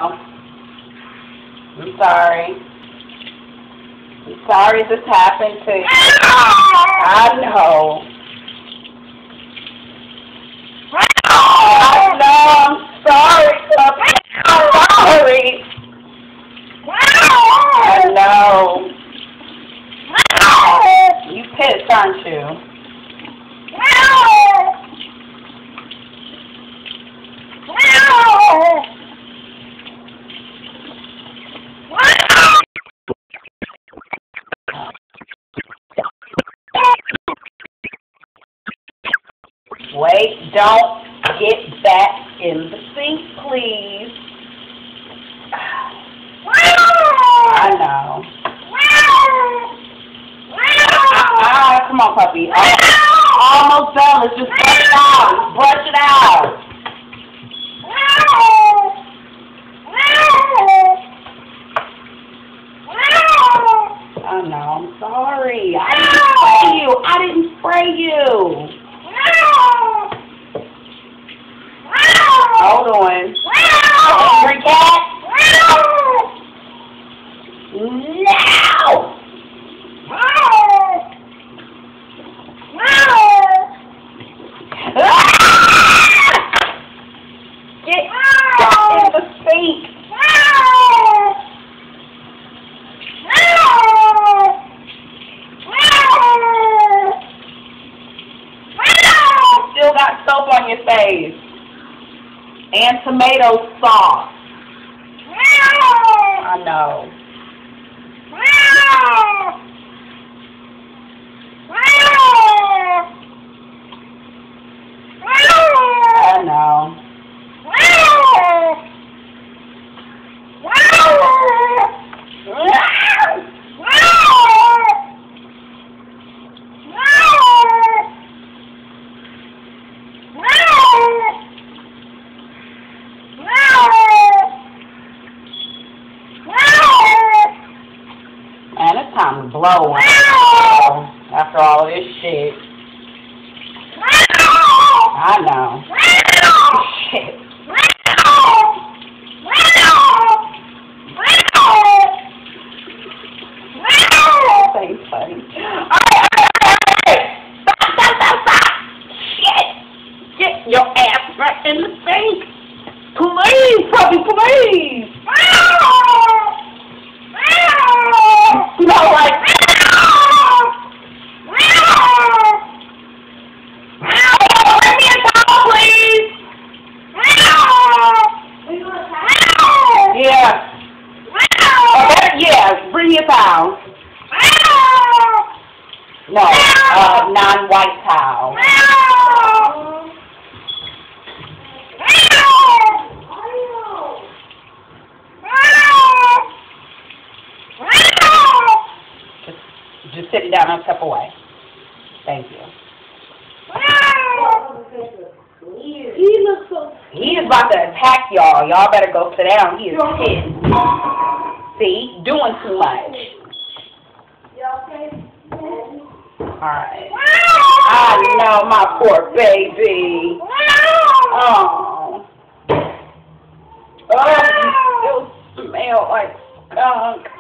I'm sorry. I'm sorry this happened to you. I know. I know. I'm sorry, puppy. I'm sorry. I know. You pissed, aren't you? Wait, don't get back in the sink, please. I know. Come on, puppy. Almost done. Let's just brush it out. Brush it out. I know. I'm sorry. I didn't spray you. I didn't spray you. Hold on. Angry cat. No. Get back in the sink. Still got soap on your face. And tomato sauce. I know. I know. Man, it's time to blow after all of this shit. I know. Shit. That's funny. Alright. Stop. Shit. Get your ass back in the sink. Please, puppy, please. No, like. Bring me a towel, please. Yeah. Okay, yeah, bring me a towel. No, non-white towel. Just sit down and step away. Thank you. He looks so... He is about to attack y'all. Y'all better go sit down. He is pissed. See? Doing too much. Alright. I know, my poor baby. Oh. Oh, you still smell like skunk.